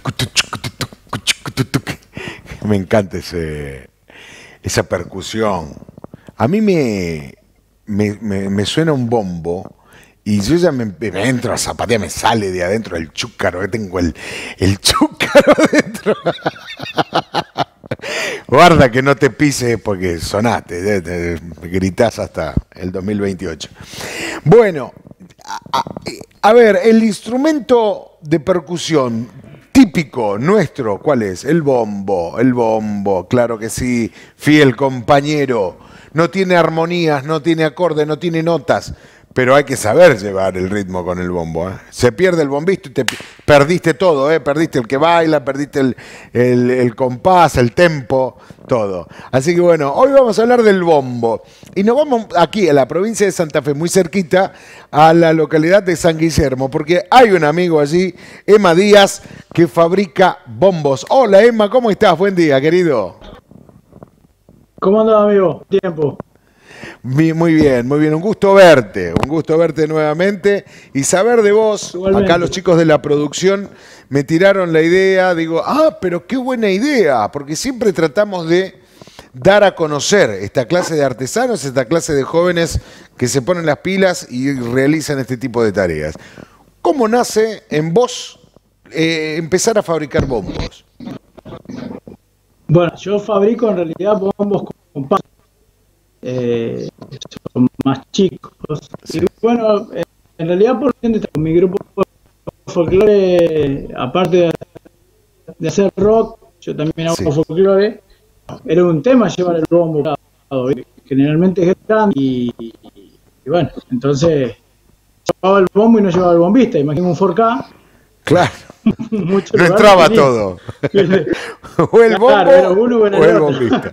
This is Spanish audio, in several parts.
Me encanta esa percusión. A mí me suena un bombo y yo ya me entro a zapatear, me sale de adentro el chúcaro, que tengo el chúcaro adentro. Guarda que no te pise porque sonaste, gritás hasta el 2028. Bueno, a ver, el instrumento de percusión típico nuestro, ¿cuál es? El bombo, claro que sí, fiel compañero. No tiene armonías, no tiene acordes, no tiene notas, pero hay que saber llevar el ritmo con el bombo, ¿eh? Se pierde el bombista y perdiste todo, ¿eh? Perdiste el que baila, perdiste el compás, el tempo, todo. Así que bueno, hoy vamos a hablar del bombo. Y nos vamos aquí a la provincia de Santa Fe, muy cerquita, a la localidad de San Guillermo, porque hay un amigo allí, Emma Díaz, que fabrica bombos. Hola Emma, ¿cómo estás? Buen día, querido. ¿Cómo andás, amigo? Tiempo. Muy bien, muy bien. Un gusto verte nuevamente y saber de vos. Acá los Igualmente. chicos de la producción me tiraron la idea, digo, pero qué buena idea, porque siempre tratamos de dar a conocer esta clase de artesanos, esta clase de jóvenes que se ponen las pilas y realizan este tipo de tareas. ¿Cómo nace en vos empezar a fabricar bombos? Bueno, yo fabrico en realidad bombos con palos, eh, son más chicos. Y Sí, bueno, en realidad por con mi grupo de folclore, aparte de hacer rock, yo también hago sí. folclore. Era un tema llevar el bombo, ¿viste? Generalmente es grande y bueno, entonces llevaba el bombo y no llevaba el bombista. Imagino un 4K, Claro, muchos no lugares no entraba tenía. todo. O el Claro, era bombo uno o era o el el otro. bombista.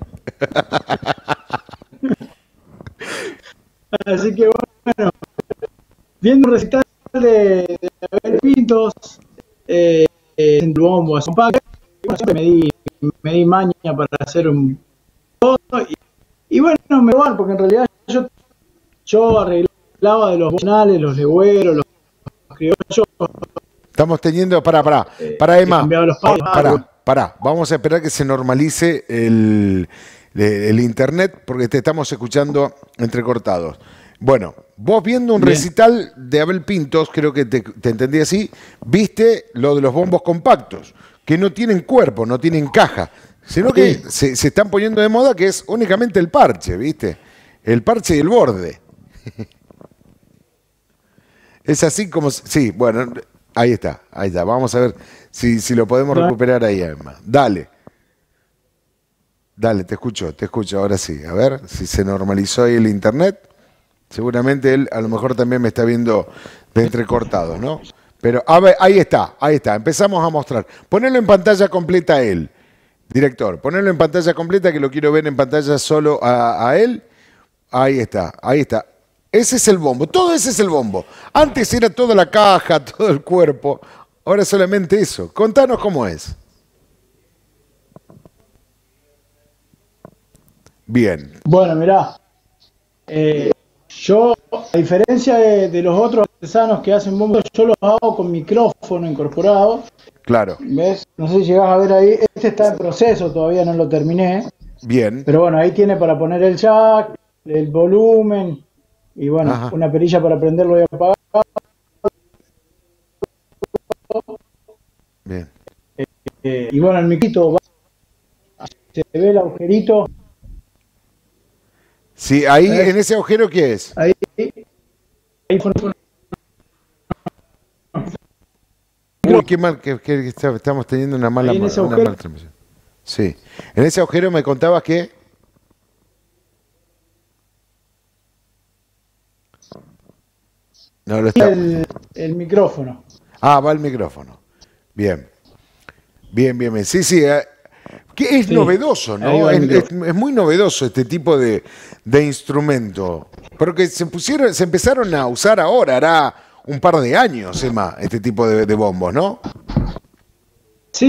Así que bueno, viendo un recital de Abel Pintos, en el bombo, hace un pack, bueno, siempre me di maña para hacer un todo y bueno, me van porque en realidad yo arreglaba de los bonales, los legüeros, los criollos, Estamos teniendo, para le Emma, cambiaba los palos, bueno. vamos a esperar que se normalice el internet porque te estamos escuchando entrecortados. Bueno, vos viendo un Bien, recital de Abel Pintos, creo que te entendí así, viste lo de los bombos compactos, que no tienen cuerpo, no tienen caja, sino que sí, se están poniendo de moda que es únicamente el parche, ¿viste? El parche y el borde. Es así como... Sí, bueno, ahí está, ahí está. Vamos a ver si lo podemos no, recuperar ahí, Emma. Dale, dale, te escucho, ahora sí. A ver si se normalizó ahí el internet. Seguramente él a lo mejor también me está viendo de entrecortados, ¿no? Pero a ver, ahí está. Empezamos a mostrar. Ponelo en pantalla completa a él, director. Ponelo en pantalla completa que lo quiero ver en pantalla solo a él. Ahí está, ahí está. Ese es el bombo, todo ese es el bombo. Antes era toda la caja, todo el cuerpo, ahora es solamente eso. Contanos cómo es. Bien, bueno, mirá, eh, yo, a diferencia de los otros artesanos que hacen bombos, yo los hago con micrófono incorporado. claro, ¿Ves? No sé si llegás a ver ahí. Este está en proceso, todavía no lo terminé. bien, Pero bueno, ahí tiene para poner el jack, el volumen y bueno, ajá, una perilla para prenderlo y apagarlo. bien. Y bueno, el miquito, se ve el agujerito. Sí, ahí en ¿Ves? ese agujero, ¿qué es? Ahí, ahí fue el Uy, micrófono. qué mal, estamos teniendo Ahí en ese una agujero. mala transmisión. Sí, en ese agujero me contabas que... No lo está... El micrófono. Va el micrófono. Bien, bien, bien, bien. Sí, sí, que es Sí, novedoso, ahí ¿no? va el micrófono. Es muy novedoso este tipo de instrumento. Porque se empezaron a usar ahora, hará un par de años, Emma, este tipo de bombos, ¿no? Sí,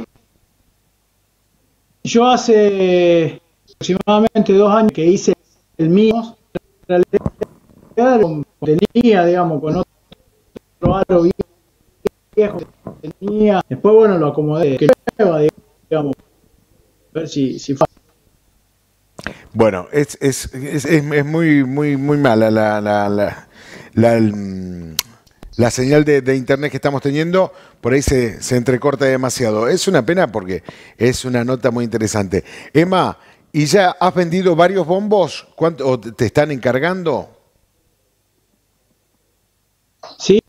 yo hace aproximadamente 2 años que hice el mío. En realidad tenía, digamos, con otro aro viejo tenía. Después, bueno, lo acomodé, que llueva, digamos, a ver si Bueno, es muy mala la, la señal de internet que estamos teniendo. Por ahí se entrecorta demasiado. Es una pena porque es una nota muy interesante. Emma, ¿y ya has vendido varios bombos? ¿Cuánto o te están encargando? sí,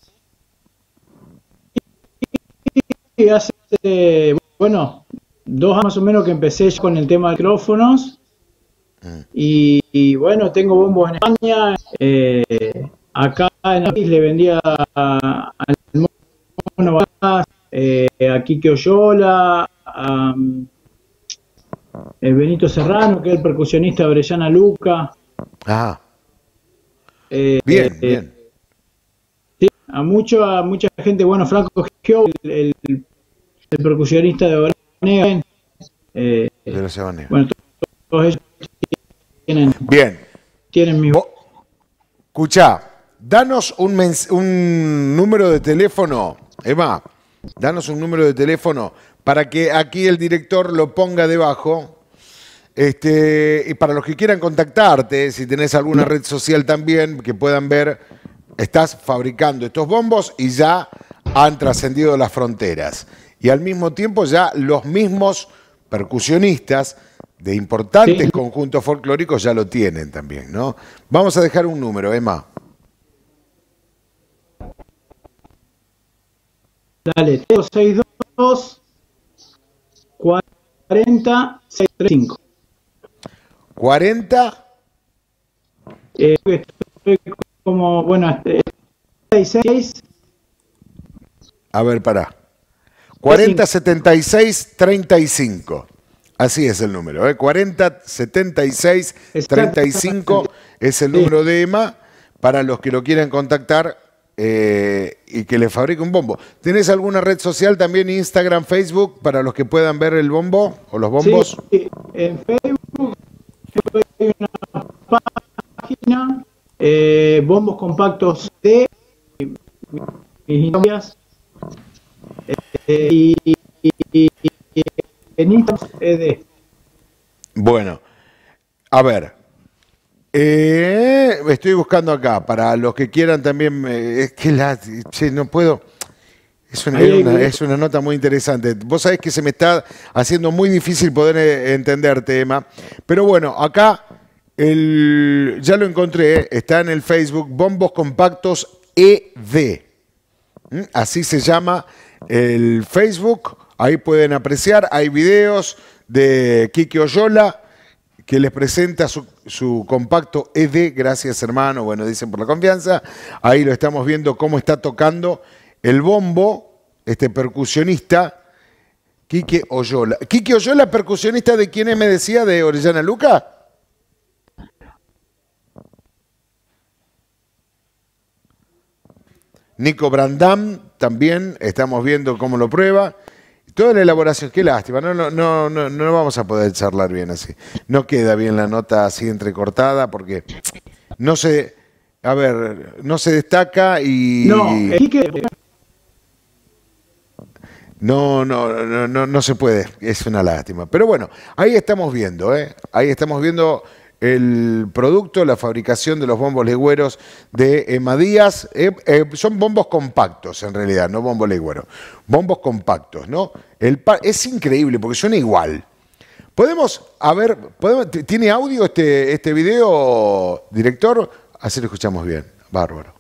hace, bueno, 2 años más o menos que empecé con el tema de micrófonos y, bueno, tengo bombos en España, acá en el país le vendía al Mono Vaz, a Quique Oyola, a Benito Serrano, que es el percusionista de Orellana Luca, Ah, eh, bien, bien. sí, a mucha gente, bueno, Franco Gio, el percusionista de Orellana, eh, De los Llaneros. bueno, todos ellos tienen, Bien. tienen mi... Escuchá, danos un número de teléfono, Emma, danos un número de teléfono para que aquí el director lo ponga debajo. Y para los que quieran contactarte, si tenés alguna red social también, que puedan ver, estás fabricando estos bombos y ya han trascendido las fronteras. Y al mismo tiempo ya los mismos percusionistas de importantes Sí, conjuntos folclóricos ya lo tienen también, ¿no? Vamos a dejar un número, Emma. dale, 62 40 635. 40, Estoy como, bueno, 66 a ver, pará. 40 35. 76 35. Así es el número, ¿eh? 40 76 35 Exactamente. es el Sí, número de Emma para los que lo quieran contactar y que le fabrique un bombo. ¿Tenés alguna red social también, Instagram, Facebook, para los que puedan ver el bombo o los sí, bombos? en Facebook hay una página, bombos compactos de mis historias, y en Instagram es de... Bueno, a ver. Estoy buscando acá, para los que quieran también, es que che, no puedo, Ahí hay es una nota muy interesante. Vos sabés que se me está haciendo muy difícil poder entenderte, Emma, pero bueno, acá ya lo encontré, está en el Facebook, Bombos Compactos ED. Así se llama el Facebook, ahí pueden apreciar, hay videos de Quique Oyola que les presenta su compacto ED, gracias hermano, bueno, dicen por la confianza, ahí lo estamos viendo cómo está tocando el bombo, este percusionista, Quique Oyola. Quique Oyola, percusionista de quién es, me decía, de Orellana Luca. Nico Brandam, también estamos viendo cómo lo prueba. Toda la elaboración, qué lástima, no vamos a poder charlar bien así. No queda bien la nota así entrecortada porque no se, a ver, no se destaca No, y no se puede, es una lástima. Pero bueno, ahí estamos viendo, ¿eh? Ahí estamos viendo el producto, la fabricación de los bombos legüeros de Emma Díaz. Son bombos compactos en realidad, no bombos legüeros. Bombos compactos, ¿no? Es increíble porque suena igual. Podemos, a ver, ¿tiene audio este video, director? Así lo escuchamos bien. Bárbaro.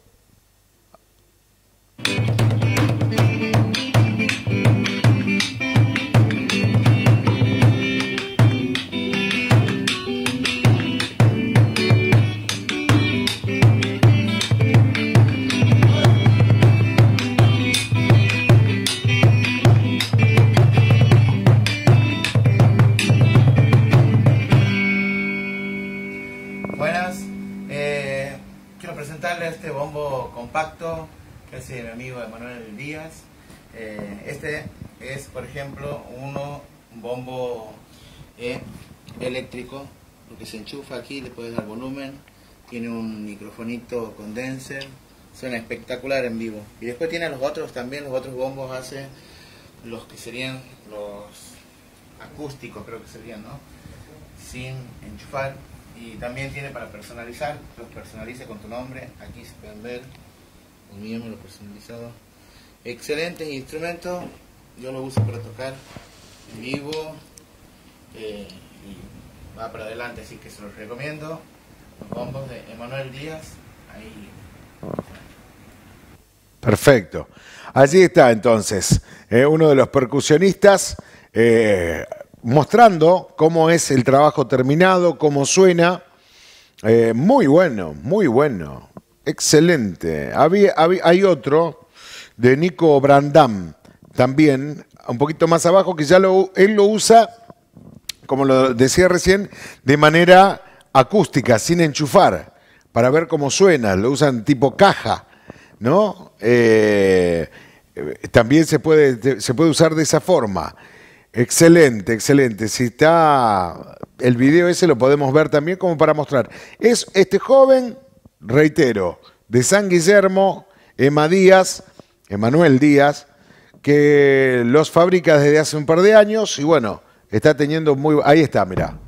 Buenas, quiero presentarles este bombo compacto que es de mi amigo Emanuel Díaz. Este es, por ejemplo, un bombo eléctrico, lo que se enchufa aquí, le puedes dar volumen, tiene un microfonito condenser, Suena espectacular en vivo. Y después tiene los otros también, los otros bombos hace los que serían los acústicos, creo que serían, ¿no? Sin enchufar. Y también tiene para personalizar, los personaliza con tu nombre. Aquí se pueden ver, el mío me lo personalizado. Excelentes instrumentos, yo lo uso para tocar en vivo y va para adelante, así que se los recomiendo. Los bombos de Emanuel Díaz, ahí. Perfecto. Allí está entonces uno de los percusionistas mostrando cómo es el trabajo terminado, cómo suena. Muy bueno, muy bueno. Excelente. Hay otro de Nico Brandam, también, un poquito más abajo, que ya él lo usa, como lo decía recién, de manera acústica, sin enchufar, para ver cómo suena. Lo usan tipo caja, ¿no? También se puede usar de esa forma. Excelente, excelente. Si está el video ese lo podemos ver también como para mostrar. Es este joven, reitero, de San Guillermo, Emanuel Díaz, que los fabrica desde hace un par de años y bueno, está teniendo muy... Ahí está, mirá.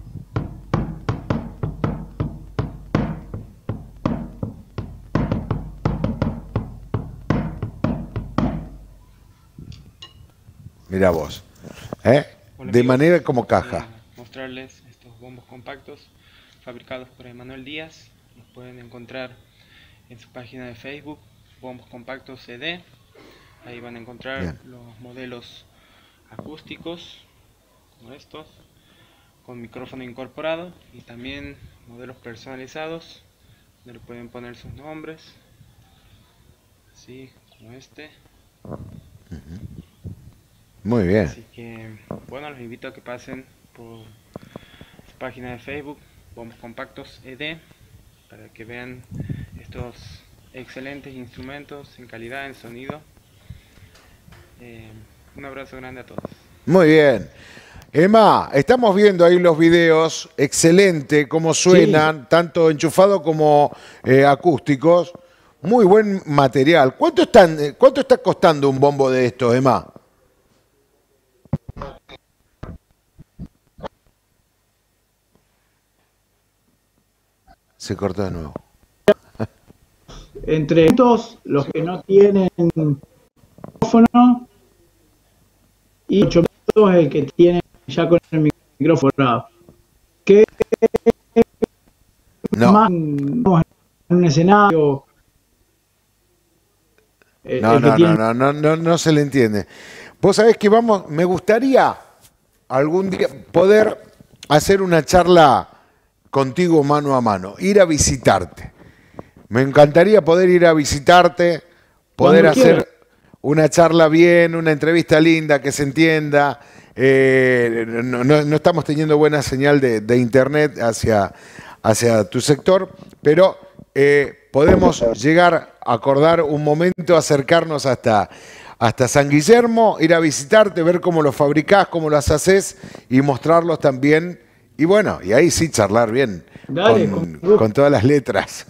Mirá vos. Hola, De amigos. manera como caja. Mostrarles estos bombos compactos fabricados por Emanuel Díaz. Los pueden encontrar en su página de Facebook, Bombos Compactos CD. Ahí van a encontrar Bien. los modelos acústicos, como estos, con micrófono incorporado, y también modelos personalizados, donde le pueden poner sus nombres, así como este. Muy bien. Así que, bueno, los invito a que pasen por su página de Facebook, Bombos Compactos ED, para que vean estos excelentes instrumentos en calidad, en sonido. Un abrazo grande a todos. Muy bien. Emma, estamos viendo ahí los videos, excelente cómo suenan, tanto enchufados como acústicos. Muy buen material. ¿Cuánto está costando un bombo de estos, Emma? Se cortó de nuevo. Entre estos, los que no tienen micrófono, y 800 el que tiene ya con el micrófono. Que No. más en un escenario. No se le entiende. Vos sabés que me gustaría algún día poder hacer una charla contigo mano a mano, ir a visitarte. Me encantaría poder ir a visitarte, poder Cuando hacer quieras. una charla bien, una entrevista linda, que se entienda. No estamos teniendo buena señal de internet hacia tu sector, pero podemos llegar a acordar un momento, acercarnos hasta San Guillermo, ir a visitarte, ver cómo los fabricás, cómo los haces y mostrarlos también. Y bueno, y ahí sí charlar bien. Dale, con todas las letras.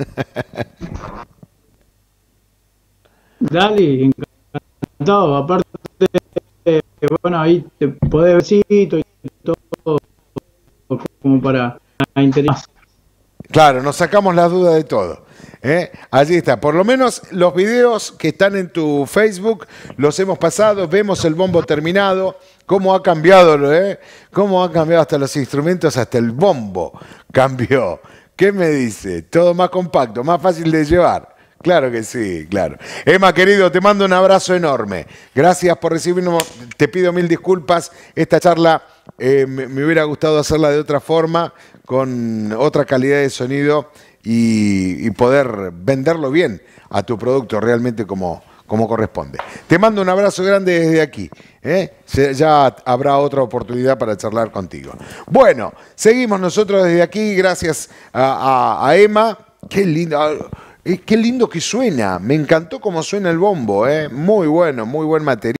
Dale, encantado. Aparte, bueno, ahí te podés besito y todo, como para interesar. Claro, nos sacamos las dudas de todo. Allí está. Por lo menos los videos que están en tu Facebook los hemos pasado, vemos el bombo terminado, cómo ha cambiado, cómo ha cambiado hasta los instrumentos, hasta el bombo cambió. ¿Qué me dice? Todo más compacto, más fácil de llevar. Claro que sí, claro. Emma, querido, te mando un abrazo enorme. Gracias por recibirnos. Te pido mil disculpas. Esta charla me hubiera gustado hacerla de otra forma, con otra calidad de sonido y poder venderlo bien a tu producto realmente como corresponde. Te mando un abrazo grande desde aquí. Ya habrá otra oportunidad para charlar contigo. Bueno, seguimos nosotros desde aquí. Gracias a Emma. Qué lindo. Qué lindo que suena. Me encantó cómo suena el bombo. Muy bueno, muy buen material.